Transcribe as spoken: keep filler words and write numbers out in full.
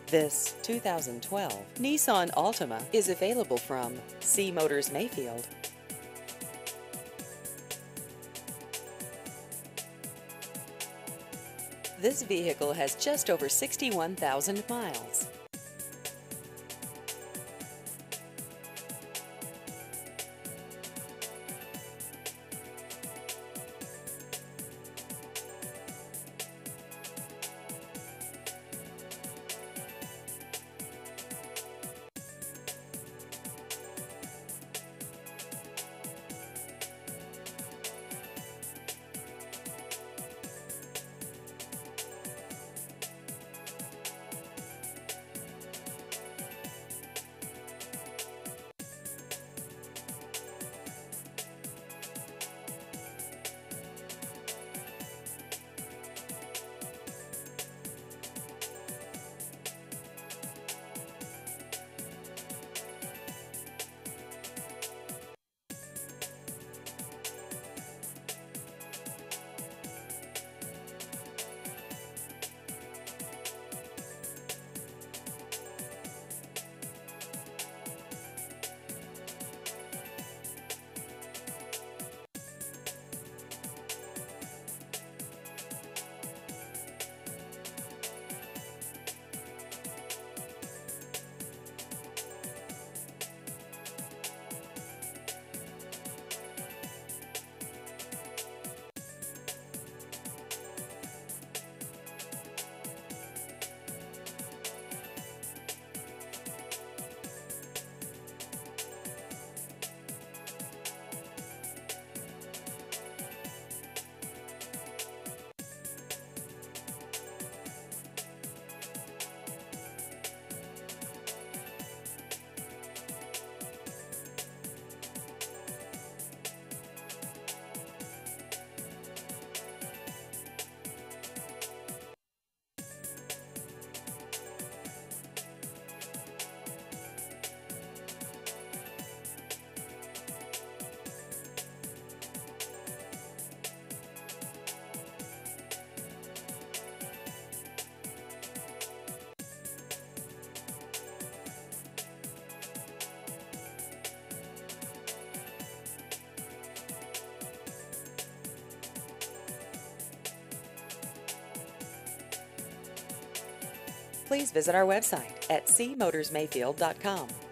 This two thousand twelve Nissan Altima is available from C Motors Mayfield. This vehicle has just over sixty-one thousand miles. Please visit our website at c motors mayfield dot com.